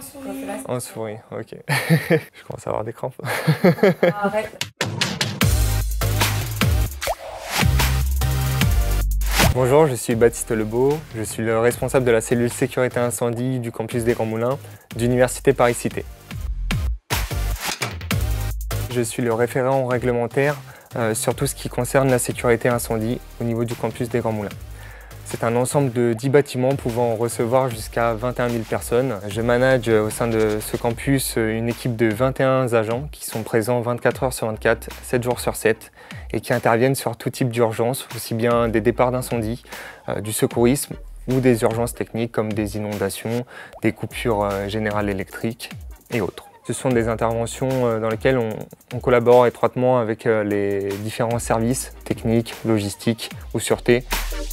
souris. En souris, ok. Je commence à avoir des crampes. Arrête. Bonjour, je suis Baptiste Lebeau. Je suis le responsable de la cellule sécurité incendie du campus des Grands Moulins d'Université Paris-Cité. Je suis le référent réglementaire sur tout ce qui concerne la sécurité incendie au niveau du campus des Grands Moulins. C'est un ensemble de 10 bâtiments pouvant recevoir jusqu'à 21 000 personnes. Je manage au sein de ce campus une équipe de 21 agents qui sont présents 24 heures sur 24, 7 jours sur 7 et qui interviennent sur tout type d'urgence, aussi bien des départs d'incendie, du secourisme ou des urgences techniques comme des inondations, des coupures générales électriques et autres. Ce sont des interventions dans lesquelles on collabore étroitement avec les différents services techniques, logistiques ou sûreté.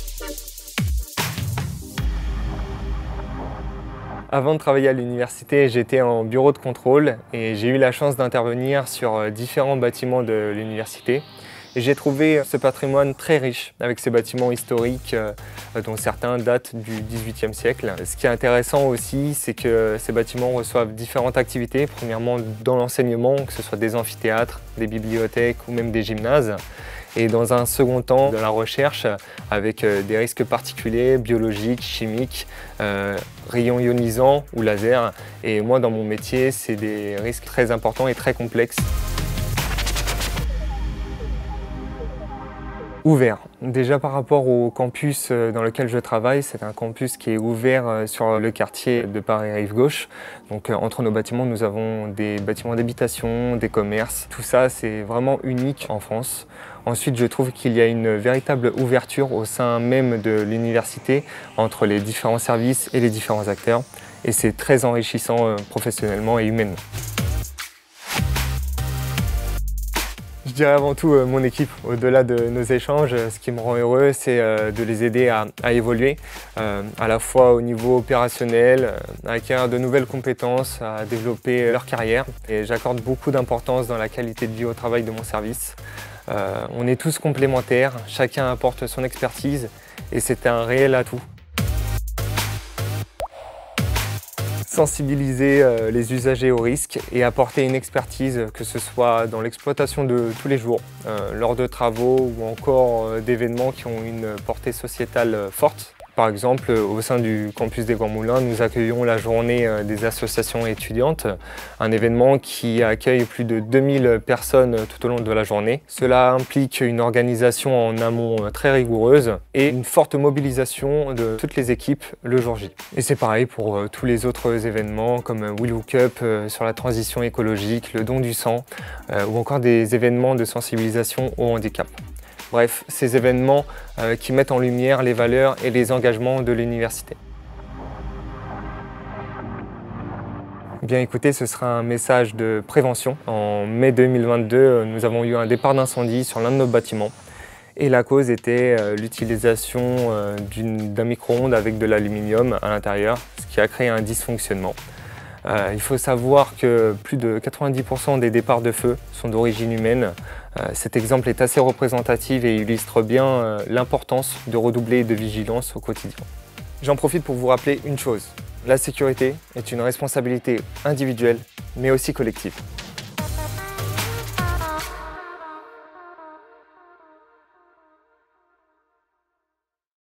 Avant de travailler à l'université, j'étais en bureau de contrôle et j'ai eu la chance d'intervenir sur différents bâtiments de l'université. Et j'ai trouvé ce patrimoine très riche avec ces bâtiments historiques dont certains datent du XVIIIe siècle. Ce qui est intéressant aussi, c'est que ces bâtiments reçoivent différentes activités. Premièrement dans l'enseignement, que ce soit des amphithéâtres, des bibliothèques ou même des gymnases. Et dans un second temps, de la recherche avec des risques particuliers, biologiques, chimiques, rayons ionisants ou laser. Et moi, dans mon métier, c'est des risques très importants et très complexes. Ouvert. Déjà par rapport au campus dans lequel je travaille, c'est un campus qui est ouvert sur le quartier de Paris-Rive-Gauche. Donc entre nos bâtiments, nous avons des bâtiments d'habitation, des commerces. Tout ça, c'est vraiment unique en France. Ensuite, je trouve qu'il y a une véritable ouverture au sein même de l'université entre les différents services et les différents acteurs. Et c'est très enrichissant professionnellement et humainement. Je dirais avant tout mon équipe. Au-delà de nos échanges, ce qui me rend heureux, c'est de les aider à évoluer, à la fois au niveau opérationnel, à acquérir de nouvelles compétences, à développer leur carrière. Et j'accorde beaucoup d'importance dans la qualité de vie au travail de mon service. On est tous complémentaires, chacun apporte son expertise et c'est un réel atout. Sensibiliser les usagers aux risques et apporter une expertise, que ce soit dans l'exploitation de tous les jours, lors de travaux ou encore d'événements qui ont une portée sociétale forte. Par exemple, au sein du campus des Grands Moulins, nous accueillons la journée des associations étudiantes, un événement qui accueille plus de 2000 personnes tout au long de la journée. Cela implique une organisation en amont très rigoureuse et une forte mobilisation de toutes les équipes le jour J. Et c'est pareil pour tous les autres événements comme We Look Up sur la transition écologique, le don du sang ou encore des événements de sensibilisation au handicap. Bref, ces événements qui mettent en lumière les valeurs et les engagements de l'université. Bien écoutez, ce sera un message de prévention. En mai 2022, nous avons eu un départ d'incendie sur l'un de nos bâtiments. Et la cause était l'utilisation d'un micro-ondes avec de l'aluminium à l'intérieur, ce qui a créé un dysfonctionnement. Il faut savoir que plus de 90% des départs de feu sont d'origine humaine. Cet exemple est assez représentatif et illustre bien l'importance de redoubler de vigilance au quotidien. J'en profite pour vous rappeler une chose. La sécurité est une responsabilité individuelle, mais aussi collective.